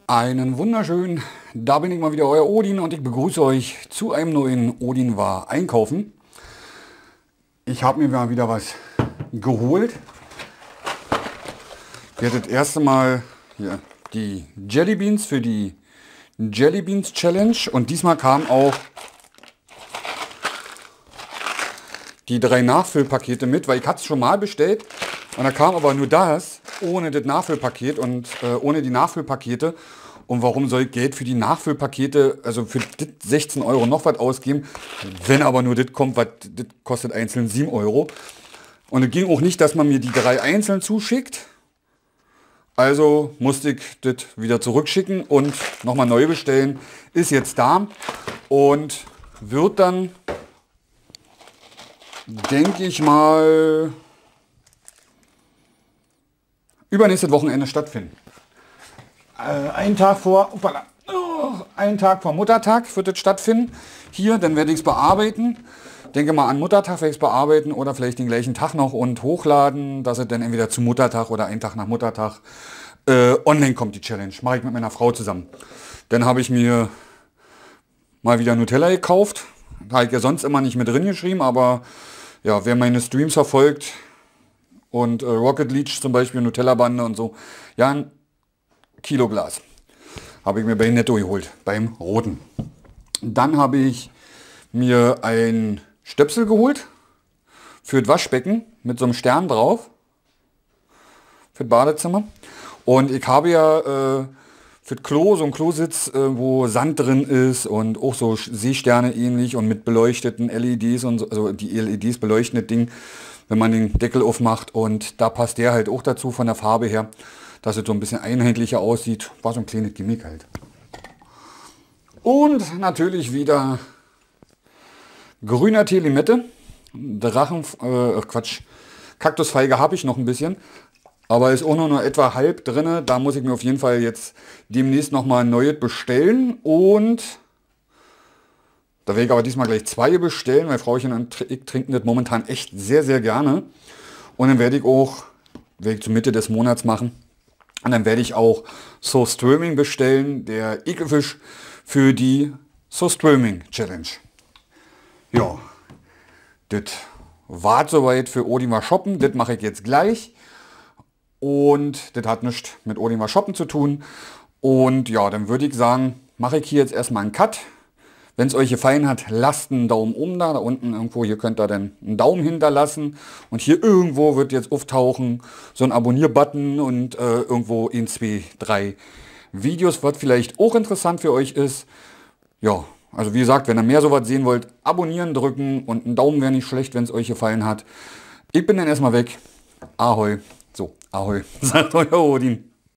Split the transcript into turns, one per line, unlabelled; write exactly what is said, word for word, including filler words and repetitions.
Einen wunderschönen, da bin ich mal wieder, euer Odin, und ich begrüße euch zu einem neuen Odin war einkaufen. Ich habe mir mal wieder was geholt. Hier das erste Mal hier die Jelly Beans für die Jelly Beans Challenge, und diesmal kam auch die drei Nachfüllpakete mit, weil ich hatte es schon mal bestellt und da kam aber nur das ohne das Nachfüllpaket und äh, ohne die Nachfüllpakete. Und warum soll ich Geld für die Nachfüllpakete, also für das sechzehn Euro noch was ausgeben, wenn aber nur das kommt, was das kostet einzeln sieben Euro. Und es ging auch nicht, dass man mir die drei einzeln zuschickt. Also musste ich das wieder zurückschicken und nochmal neu bestellen. Ist jetzt da und wird dann, denke ich mal, übernächstes Wochenende stattfinden. Äh, einen Tag vor, upala, oh, einen Tag vor Muttertag wird es stattfinden. Hier, dann werde ich es bearbeiten. Denke mal, an Muttertag werde ich es bearbeiten oder vielleicht den gleichen Tag noch und hochladen, dass es dann entweder zu Muttertag oder einen Tag nach Muttertag äh, online kommt, die Challenge. Mache ich mit meiner Frau zusammen. Dann habe ich mir mal wieder Nutella gekauft. Da habe ich ja sonst immer nicht mit drin geschrieben, aber ja, wer meine Streams verfolgt und äh, Rocket Leech zum Beispiel, Nutella-Bande und so, ja, ein Kilo Glas habe ich mir bei Netto geholt, beim Roten. Dann habe ich mir ein Stöpsel geholt für das Waschbecken mit so einem Stern drauf, für das Badezimmer. Und ich habe ja äh, für das Klo so einen Klositz, äh, wo Sand drin ist und auch so Seesterne ähnlich und mit beleuchteten L E Ds und so, also die L E Ds beleuchten das Ding, wenn man den Deckel aufmacht, und da passt der halt auch dazu von der Farbe her, dass es so ein bisschen einheitlicher aussieht. War so ein kleines Gimmick halt. Und natürlich wieder grüner Tee Limette. Drachen, äh, Quatsch, Kaktusfeige habe ich noch ein bisschen. Aber ist auch noch nur etwa halb drin. Da muss ich mir auf jeden Fall jetzt demnächst nochmal ein neues bestellen. Und da werde ich aber diesmal gleich zwei bestellen, weil Frauchen und ich trinken das momentan echt sehr, sehr gerne. Und dann werde ich auch, werde ich zur Mitte des Monats machen, und dann werde ich auch So Streaming bestellen, der Ekelfisch für die So Streaming Challenge. Ja, das war soweit für Odin war shoppen. Das mache ich jetzt gleich. Und das hat nichts mit Odin war shoppen zu tun. Und ja, dann würde ich sagen, mache ich hier jetzt erstmal einen Cut. Wenn es euch gefallen hat, lasst einen Daumen oben da, da unten irgendwo, hier könnt ihr dann einen Daumen hinterlassen. Und hier irgendwo wird jetzt auftauchen so ein Abonnier-Button und äh, irgendwo in zwei, drei Videos, was vielleicht auch interessant für euch ist. Ja, also wie gesagt, wenn ihr mehr sowas sehen wollt, abonnieren drücken und einen Daumen wäre nicht schlecht, wenn es euch gefallen hat. Ich bin dann erstmal weg. Ahoi. So, ahoi, sagt euer Odin.